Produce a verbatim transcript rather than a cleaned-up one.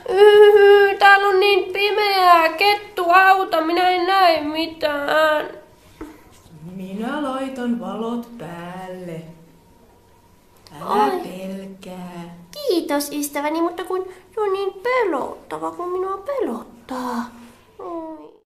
Yhy, täällä on niin pimeää. Kettu, auta, minä en näe mitään. Minä laitan valot päälle. Älä Ai. pelkää. Kiitos ystäväni, mutta kun se on niin pelottava, kun minua pelottaa.